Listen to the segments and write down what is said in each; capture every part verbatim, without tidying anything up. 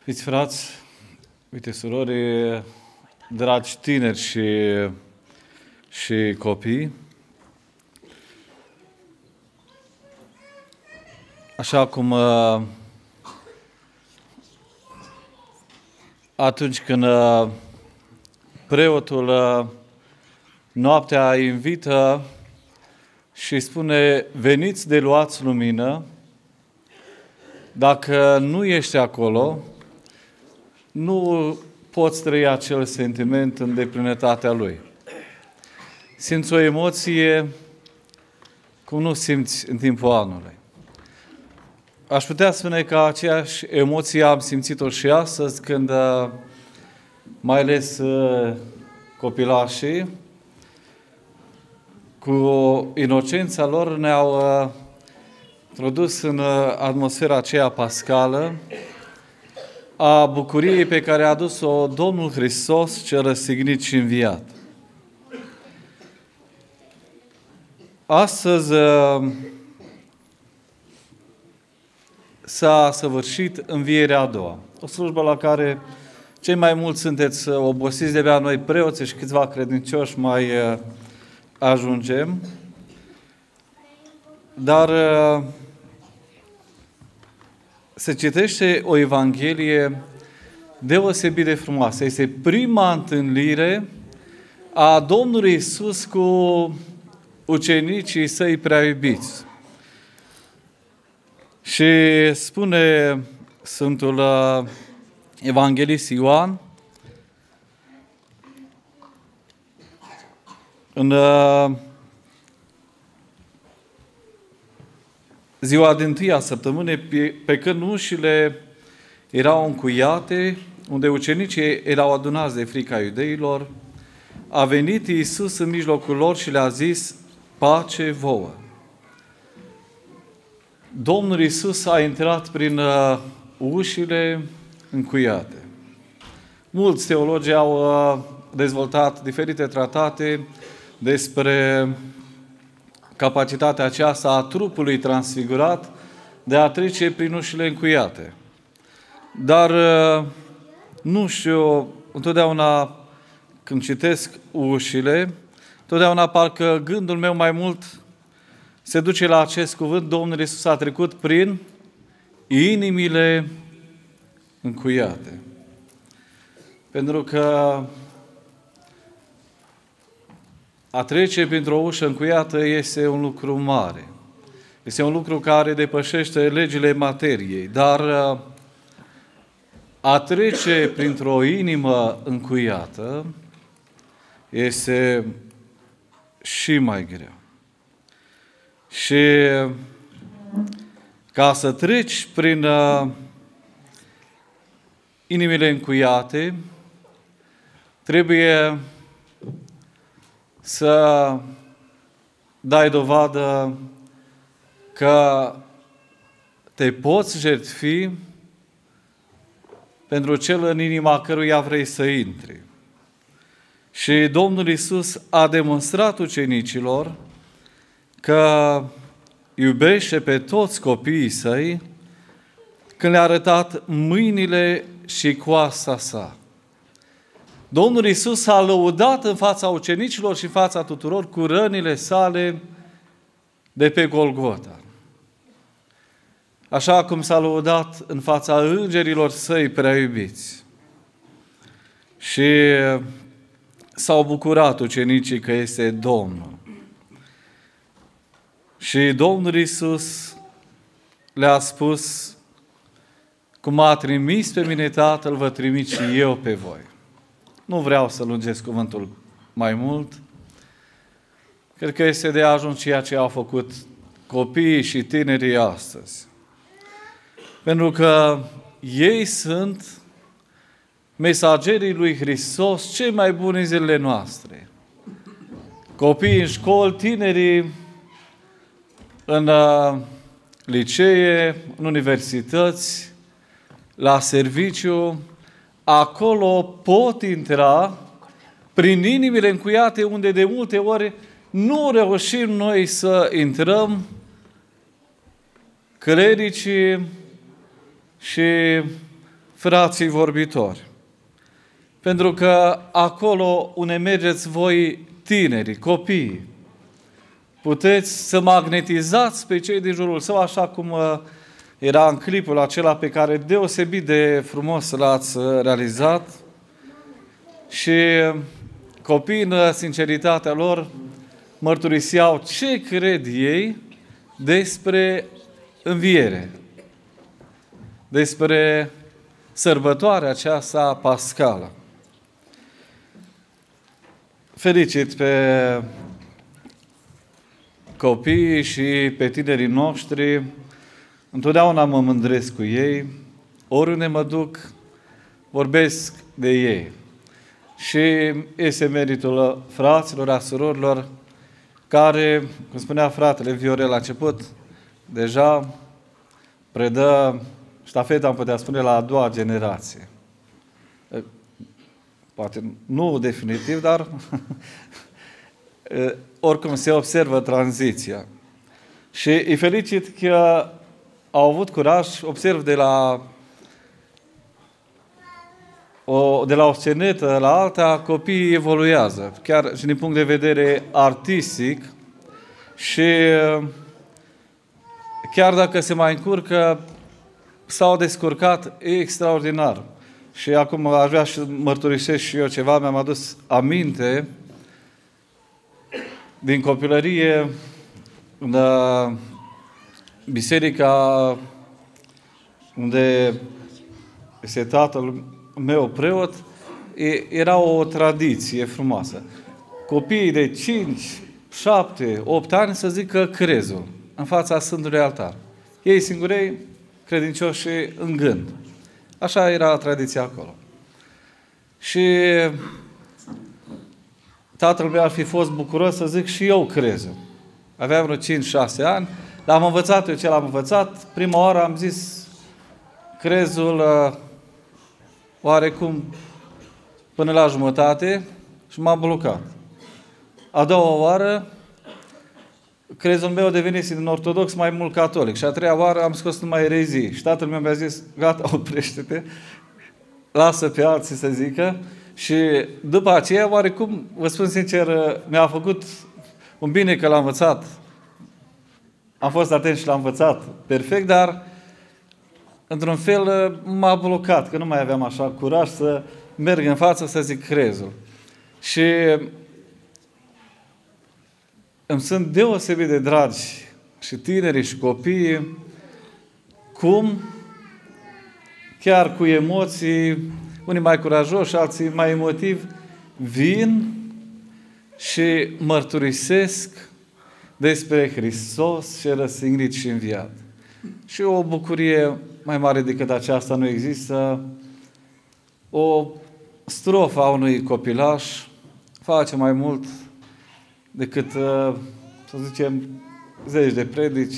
Iubiți frați, uite surori, dragi tineri și, și copii, așa cum atunci când preotul noaptea invită și spune: veniți de luați lumină, dacă nu ești acolo, nu poți trăi acel sentiment în deplinătatea lui. Simți o emoție cum nu simți în timpul anului. Aș putea spune că aceeași emoție am simțit-o și astăzi, când, mai ales copilașii, cu inocența lor, ne-au introdus în atmosfera aceea pascală a bucuriei pe care a adus-o Domnul Hristos, cel răstignit și înviat. Astăzi s-a săvârșit învierea a doua. O slujbă la care cei mai mulți sunteți obosiți, de-abia noi preoții și câțiva credincioși mai ajungem. Dar se citește o Evanghelie deosebit de frumoasă. Este prima întâlnire a Domnului Iisus cu ucenicii săi prea iubiți. Și spune Sfântul Evanghelist Ioan în ziua din tâia săptămâne, pe când ușile erau încuiate, unde ucenicii erau adunați de frica iudeilor, a venit Iisus în mijlocul lor și le-a zis: pace vouă. Domnul Iisus a intrat prin uh, ușile încuiate. Mulți teologi au uh, dezvoltat diferite tratate despre capacitatea aceasta a trupului transfigurat de a trece prin ușile încuiate. Dar uh, nu știu, întotdeauna când citesc ușile, întotdeauna parcă gândul meu mai mult se duce la acest cuvânt: Domnul Iisus a trecut prin inimile încuiate. Pentru că a trece printr-o ușă încuiată este un lucru mare. Este un lucru care depășește legile materiei. Dar a trece printr-o inimă încuiată este și mai greu. Și ca să treci prin uh, inimile încuiate, trebuie să dai dovadă că te poți jertfi pentru cel în inima căruia vrei să intri. Și Domnul Iisus a demonstrat ucenicilor că iubește pe toți copiii săi când le-a arătat mâinile și coasta sa. Domnul Iisus s-a lăudat în fața ucenicilor și în fața tuturor cu rănile sale de pe Golgota. Așa cum s-a lăudat în fața îngerilor săi prea iubiți. Și s-au bucurat ucenicii că este Domnul. Și Domnul Iisus le-a spus: cum m-a trimis pe mine Tatăl, vă trimit și eu pe voi. Nu vreau să lungesc cuvântul mai mult. Cred că este de ajuns ceea ce au făcut copiii și tinerii astăzi. Pentru că ei sunt mesagerii lui Hristos cei mai buni în zilele noastre. Copiii în școli, tinerii în uh, licee, în universități, la serviciu, acolo pot intra prin inimile încuiate, unde de multe ori nu reușim noi să intrăm, clericii și frații vorbitori. Pentru că acolo unde mergeți voi tinerii, copiii, puteți să magnetizați pe cei din jurul său, așa cum era în clipul acela pe care deosebit de frumos l-ați realizat. Și copiii, în sinceritatea lor, mărturiseau ce cred ei despre înviere, despre sărbătoarea aceasta pascală. Felicit pe copiii și pe tinerii noștri, întotdeauna mă mândresc cu ei, oriunde mă duc, vorbesc de ei. Și este meritul fraților, a surorilor, care, cum spunea fratele Viorel la început, deja predă ștafeta, am putea spune, la a doua generație. Poate nu definitiv, dar oricum se observă tranziția. Și îi felicit că au avut curaj, observ de la o, de la o scenetă la alta, copiii evoluează, chiar și din punct de vedere artistic, și chiar dacă se mai încurcă, s-au descurcat extraordinar. Și acum aș vrea să mărturisesc și eu ceva, mi-am adus aminte din copilărie, în biserica unde este tatăl meu preot, era o tradiție frumoasă. Copiii de cinci, șapte, opt ani să zică crezul în fața Sfântului Altar. Ei singurei credincioși în gând. Așa era tradiția acolo. Și tatăl meu ar fi fost bucuros să zic și eu crezul. Aveam vreo cinci șase ani, l-am învățat eu ce l-am învățat. Prima oară am zis crezul uh, oarecum până la jumătate și m-am blocat. A doua oară crezul meu devenise din ortodox mai mult catolic. Și a treia oară am scos numai erezii. Și tatăl meu mi-a zis, gata, oprește-te, lasă pe alții să zică. Și după aceea, oarecum, vă spun sincer, mi-a făcut un bine că l-am învățat. Am fost atent și l-am învățat perfect, dar într-un fel m-a blocat, că nu mai aveam așa curaj să merg în față să zic crezul. Și îmi sunt deosebit de dragi și tinerii și copiii, cum chiar cu emoții, unii mai curajoși, alții mai emotivi, vin și mărturisesc despre Hristos și răstignit și înviat. Și o bucurie mai mare decât aceasta nu există. O strofă a unui copilaș face mai mult decât, să zicem, zeci de predici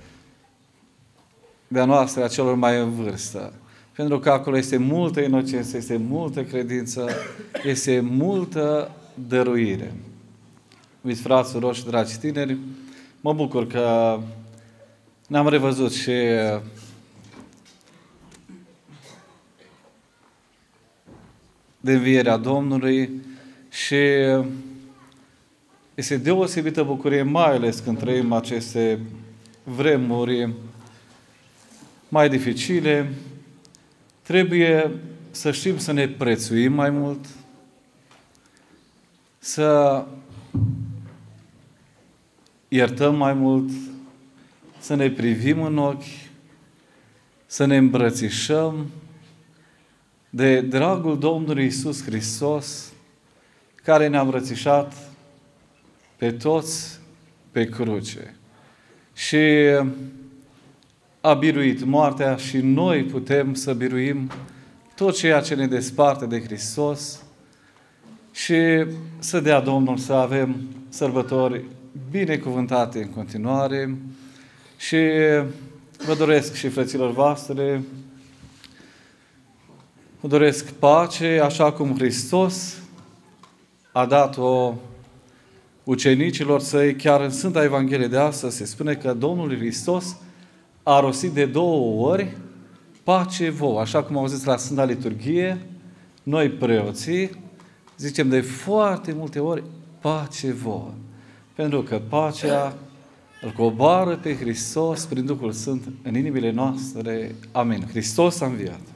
de-a noastră, a celor mai în vârstă. Pentru că acolo este multă inocență, este multă credință, este multă dăruire. Uiți, frați, surori și dragi tineri, mă bucur că ne-am revăzut și de învierea Domnului și este deosebită bucurie, mai ales când trăim aceste vremuri mai dificile. Trebuie să știm să ne prețuim mai mult, să iertăm mai mult, să ne privim în ochi, să ne îmbrățișăm de dragul Domnului Iisus Hristos, care ne-a îmbrățișat pe toți pe cruce și a biruit moartea, și noi putem să biruim tot ceea ce ne desparte de Hristos și să dea Domnul să avem sărbători binecuvântate în continuare. Și vă doresc și frăților voastre, vă doresc pace, așa cum Hristos a dat-o ucenicilor săi. Chiar în Sfânta Evanghelie de astăzi se spune că Domnul Hristos a rostit de două ori pace vouă. Așa cum au zis la Sfânta Liturghie, noi preoții zicem de foarte multe ori pace vouă. Pentru că pacea îl coboară pe Hristos prin Duhul Sfânt în inimile noastre. Amin. Hristos a înviat.